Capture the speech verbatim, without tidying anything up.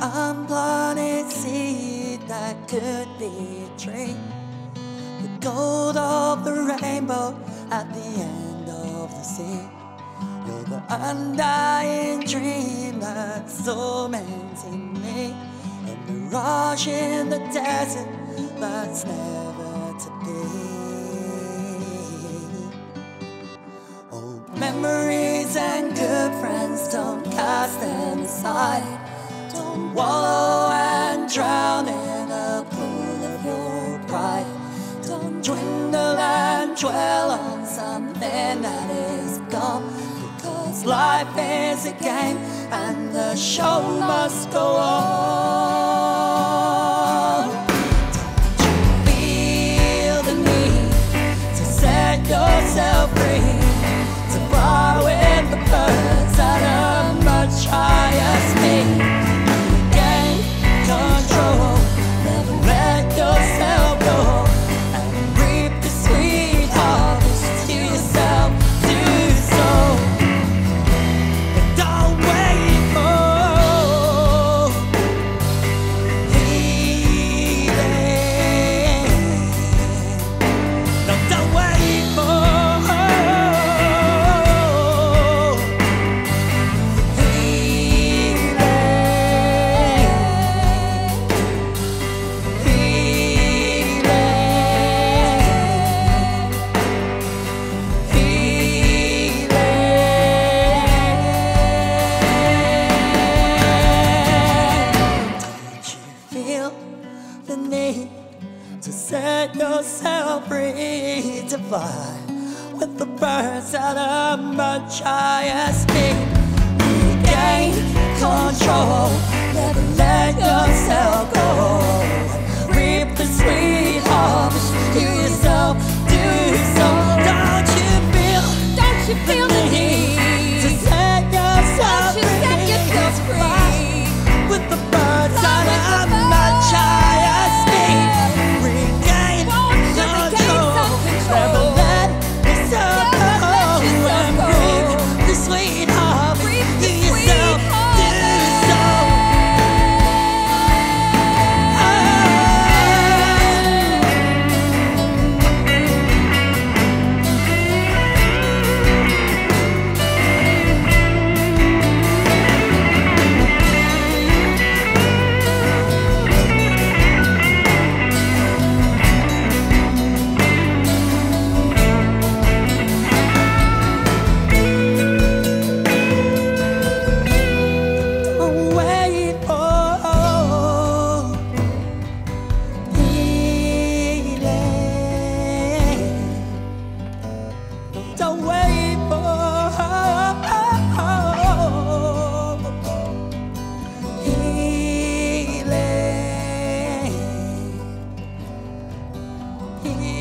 unplanted seed that could be a tree. The gold of the rainbow at the end of the sea. You're the undying dream that's tormenting me. A mirage in the desert that's never to be. Old memories and good friends, don't cast them aside. Don't wallow and drown in a pool of your pride. Don't dwindle and dwell on something that is gone. Because life is a game and the show must go on. Don't you feel the need to set yourself free, to fly with the birds at a much higher speed? Gain control, never let yourself go, and reap the sweet harvest to yourself. Do so, but don't wait for healing. No, don't wait for to set yourself free, to fly with the birds at a much higher speed. Regain control, never let yourself go, reap the sweet harvest to yourself. Do so. Don't you feel, Don't you feel the need to set yourself Don't you set yourself free with the birds Fly at with a the much higher speed? Regain Won't you regain control, self-control? never let yourself Never go, let yourself and go. reap the sweet harvest Reap to the yourself. sweet Do so. Don't wait for healing. Don't wait for healing.